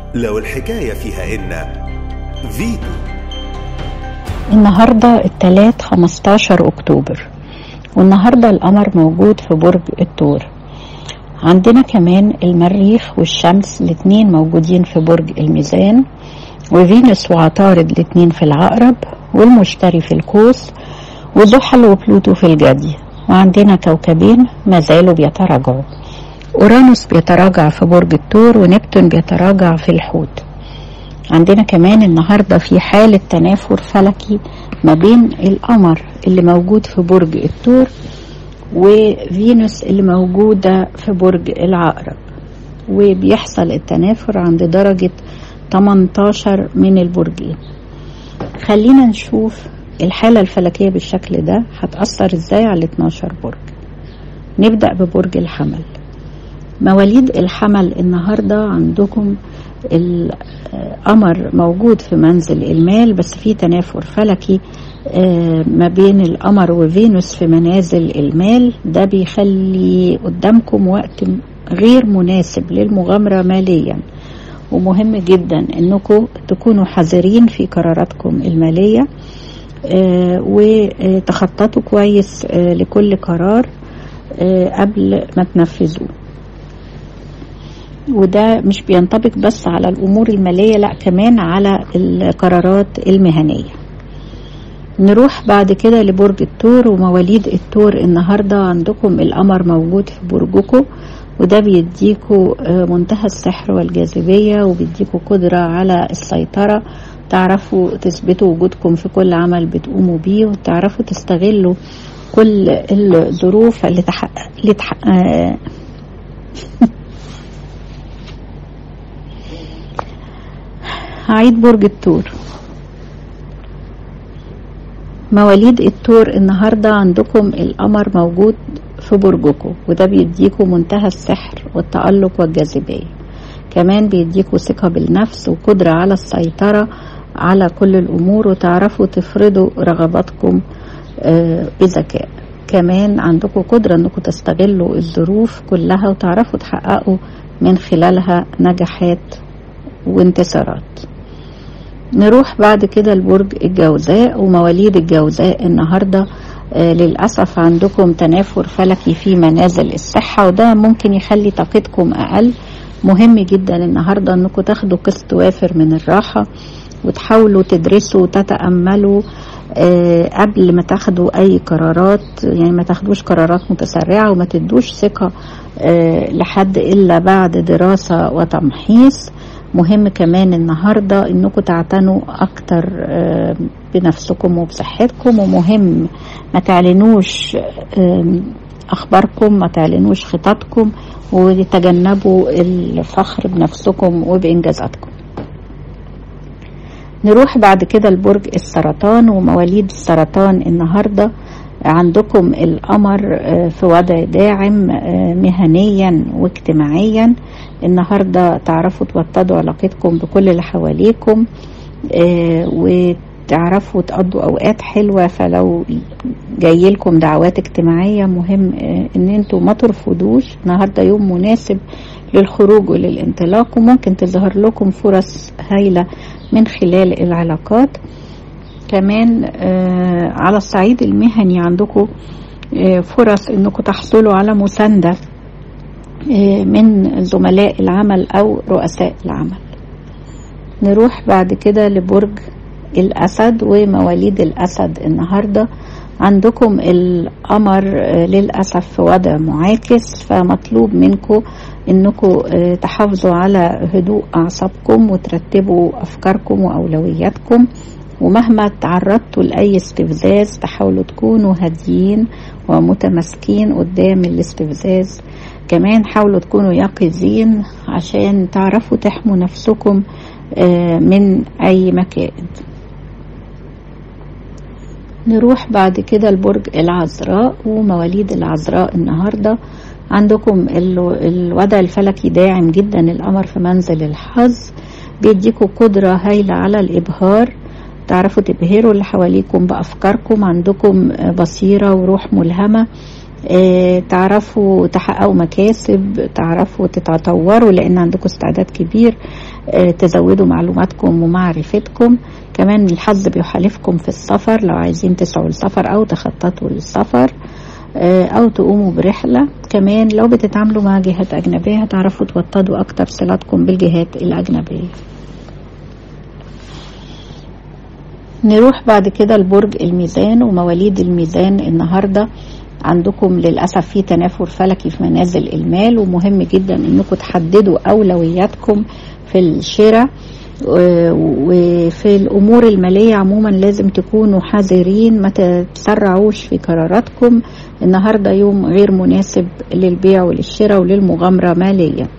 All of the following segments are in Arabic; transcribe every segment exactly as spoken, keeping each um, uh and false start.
لو الحكاية فيها إن فيتو. النهاردة التلات خمستاشر أكتوبر، والنهاردة القمر موجود في برج الثور. عندنا كمان المريخ والشمس الاتنين موجودين في برج الميزان، وفينوس وعطارد الاتنين في العقرب، والمشتري في القوس، وزحل وبلوتو في الجدي. وعندنا كوكبين ما زالوا بيتراجعوا، أورانوس بيتراجع في برج الثور، ونبتون بيتراجع في الحوت. عندنا كمان النهاردة في حالة تنافر فلكي ما بين القمر اللي موجود في برج الثور وفينوس اللي موجودة في برج العقرب، وبيحصل التنافر عند درجة تمنتاشر من البرجين. خلينا نشوف الحالة الفلكية بالشكل ده هتأثر ازاي على اتناشر برج. نبدأ ببرج الحمل. مواليد الحمل النهاردة عندكم القمر موجود في منزل المال، بس في تنافر فلكي ما بين القمر وفينوس في منازل المال. ده بيخلي قدامكم وقت غير مناسب للمغامرة ماليا، ومهم جدا انكم تكونوا حذرين في قراراتكم المالية وتخططوا كويس لكل قرار قبل ما تنفذوه. وده مش بينطبق بس على الأمور المالية، لا كمان على القرارات المهنية. نروح بعد كده لبرج الثور. ومواليد الثور النهاردة عندكم القمر موجود في برجكم، وده بيديكوا منتهى السحر والجاذبية، وبيديكوا قدرة على السيطرة. تعرفوا تثبتوا وجودكم في كل عمل بتقوموا بيه، وتعرفوا تستغلوا كل الظروف اللي تحقق اللي تحقق هعيد برج الثور. مواليد الثور النهاردة عندكم القمر موجود في برجكم، وده بيديكم منتهى السحر والتألق والجاذبية. كمان بيديكوا ثقة بالنفس وقدرة على السيطرة على كل الأمور، وتعرفوا تفرضوا رغباتكم بذكاء. كمان عندكم قدرة انكم تستغلوا الظروف كلها وتعرفوا تحققوا من خلالها نجاحات وانتصارات. نروح بعد كده لبرج الجوزاء. ومواليد الجوزاء النهاردة آه للأسف عندكم تنافر فلكي في منازل الصحة، وده ممكن يخلي طاقتكم أقل. مهم جدا النهاردة انكم تاخدوا قسط وافر من الراحة، وتحاولوا تدرسوا وتتأملوا آه قبل ما تاخدوا أي قرارات. يعني ما تاخدوش قرارات متسرعة، وما تدوش ثقة آه لحد إلا بعد دراسة وتمحيص. مهم كمان النهاردة انكم تعتنوا اكتر بنفسكم وبصحتكم، ومهم ما تعلنوش اخباركم، ما تعلنوش خططكم، وتجنبوا الفخر بنفسكم وبانجازاتكم. نروح بعد كده لبرج السرطان. ومواليد السرطان النهاردة عندكم القمر في وضع داعم مهنيا واجتماعيا. النهاردة تعرفوا توطدوا علاقتكم بكل اللي حواليكم، وتعرفوا تقضوا أوقات حلوة. فلو جاي لكم دعوات اجتماعية مهم ان انتوا ما ترفضوش. النهاردة يوم مناسب للخروج وللانطلاق، وممكن تظهر لكم فرص هايلة من خلال العلاقات. كمان آه على الصعيد المهني عندكم آه فرص انكم تحصلوا على مساندة آه من زملاء العمل او رؤساء العمل. نروح بعد كده لبرج الاسد. ومواليد الاسد النهاردة عندكم القمر آه للأسف في وضع معاكس، فمطلوب منكم انكم آه تحافظوا على هدوء اعصابكم وترتبوا افكاركم واولوياتكم. ومهما تعرضتوا لأي استفزاز تحاولوا تكونوا هاديين ومتماسكين قدام الاستفزاز. كمان حاولوا تكونوا يقظين عشان تعرفوا تحموا نفسكم من أي مكائد. نروح بعد كده لبرج العذراء. ومواليد العذراء النهاردة عندكم الوضع الفلكي داعم جدا. القمر في منزل الحظ بيديكوا قدرة هايلة على الإبهار. تعرفوا تبهروا اللي حواليكم بأفكاركم. عندكم بصيرة وروح ملهمة. اه تعرفوا تحققوا مكاسب، تعرفوا تتطوروا لأن عندكم استعداد كبير تزودوا معلوماتكم ومعرفتكم. كمان الحظ بيحالفكم في السفر لو عايزين تسعوا السفر أو تخططوا للسفر أو تقوموا برحلة. كمان لو بتتعاملوا مع جهات أجنبية هتعرفوا توطدوا أكتر صلاتكم بالجهات الأجنبية. نروح بعد كده لبرج الميزان ومواليد الميزان. النهاردة عندكم للأسف في تنافر فلكي في منازل المال، ومهم جدا انكم تحددوا أولوياتكم في الشراء وفي الأمور المالية عموما. لازم تكونوا حذرين، ما تتسرعوش في قراراتكم. النهاردة يوم غير مناسب للبيع وللشراء وللمغامرة ماليا.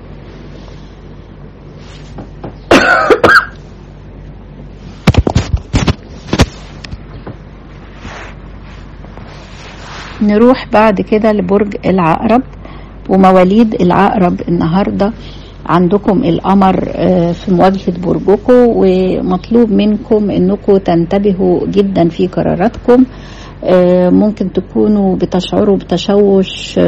نروح بعد كده لبرج العقرب ومواليد العقرب. النهاردة عندكم القمر في مواجهة برجكم، ومطلوب منكم انكم تنتبهوا جدا في قراراتكم. ممكن تكونوا بتشعروا بتشوش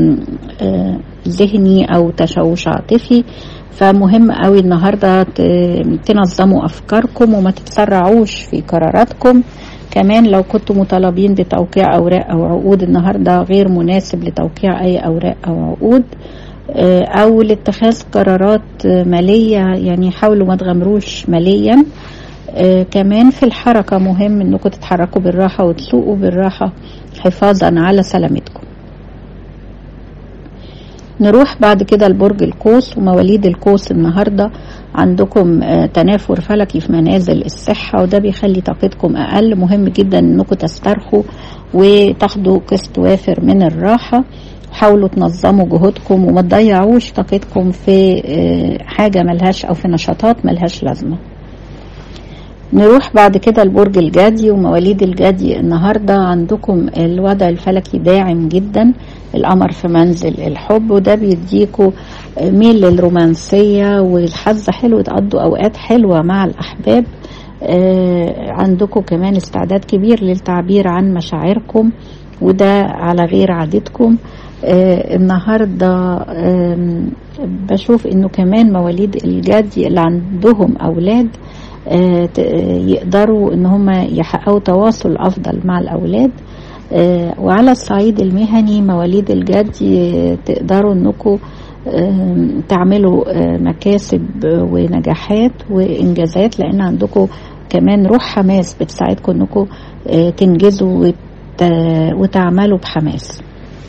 ذهني او تشوش عاطفي، فمهم قوي النهاردة تنظموا افكاركم وما تتسرعوش في قراراتكم. كمان لو كنتوا مطالبين بتوقيع اوراق او عقود، النهاردة غير مناسب لتوقيع اي اوراق او عقود او لاتخاذ قرارات مالية، يعني حاولوا ما تغامروش ماليا. كمان في الحركة مهم انكم تتحركوا بالراحة وتسوقوا بالراحة حفاظا على سلامتكم. نروح بعد كده لبرج القوس ومواليد القوس. النهاردة عندكم تنافر فلكي في منازل الصحة، وده بيخلي طاقتكم أقل. مهم جدا انكم تسترخوا وتاخدوا قسط وافر من الراحة. حاولوا تنظموا جهودكم وما تضيعوش طاقتكم في حاجة ملهاش أو في نشاطات ملهاش لازمة. نروح بعد كده لبرج الجدي ومواليد الجدي. النهاردة عندكم الوضع الفلكي داعم جدا، القمر في منزل الحب، وده بيديكوا ميل للرومانسية والحظ حلو، تقضوا أوقات حلوة مع الأحباب. عندكم كمان استعداد كبير للتعبير عن مشاعركم، وده على غير عادتكم. آه النهاردة آه بشوف انه كمان مواليد الجدي اللي عندهم اولاد آه يقدروا ان هم يحققوا تواصل افضل مع الاولاد. آه وعلى الصعيد المهني مواليد الجدي تقدروا انكم آه تعملوا آه مكاسب ونجاحات وانجازات، لان عندكم كمان روح حماس بتساعدكم انكم آه تنجزوا وتعملوا بحماس.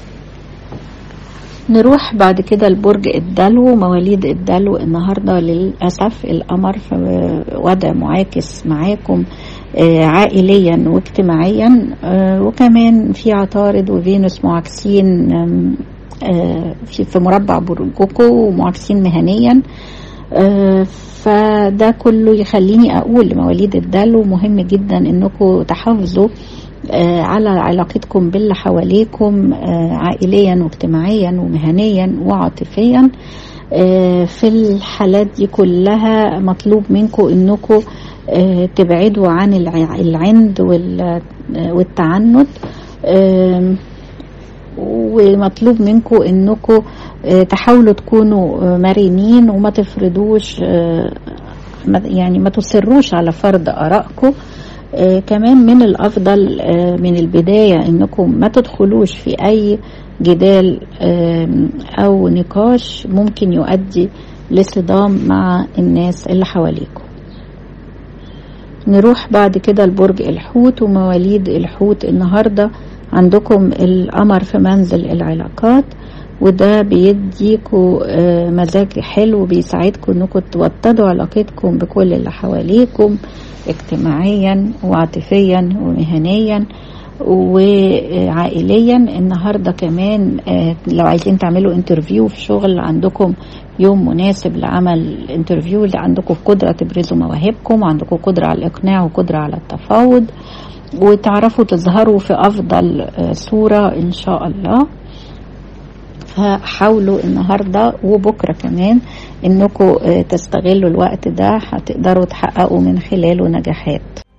نروح بعد كده لبرج الدلو مواليد الدلو. النهاردة للأسف القمر في وضع معاكس معاكم عائليا واجتماعيا، وكمان في عطارد وفينوس معاكسين في مربع برجكم ومعاكسين مهنيا. فده كله يخليني أقول لمواليد الدلو مهم جدا انكم تحافظوا على علاقتكم باللي حواليكم عائليا واجتماعيا ومهنيا وعاطفيا. في الحالات دي كلها مطلوب منكم انكم تبعدوا عن العند والتعنت، ومطلوب منكم انكم تحاولوا تكونوا مرنين وما تفرضوش، يعني ما تصروش على فرض آرائكم. آه كمان من الأفضل آه من البداية أنكم ما تدخلوش في أي جدال آه أو نقاش ممكن يؤدي لصدام مع الناس اللي حواليكم. نروح بعد كده لبرج الحوت ومواليد الحوت. النهاردة عندكم القمر في منزل العلاقات، وده بيديكوا مزاج حلو بيساعدكم انكم توطدوا علاقتكم بكل اللي حواليكم اجتماعيا وعاطفيا ومهنيا وعائليا. النهاردة كمان لو عايزين تعملوا انترفيو في شغل عندكم يوم مناسب لعمل انترفيو، اللي عندكم قدرة تبرزوا مواهبكم وعندكم قدرة على الإقناع وقدرة على التفاوض، وتعرفوا تظهروا في أفضل صورة إن شاء الله. فحاولوا النهاردة وبكرة كمان إنكم تستغلوا الوقت ده، هتقدروا تحققوا من خلاله نجاحات.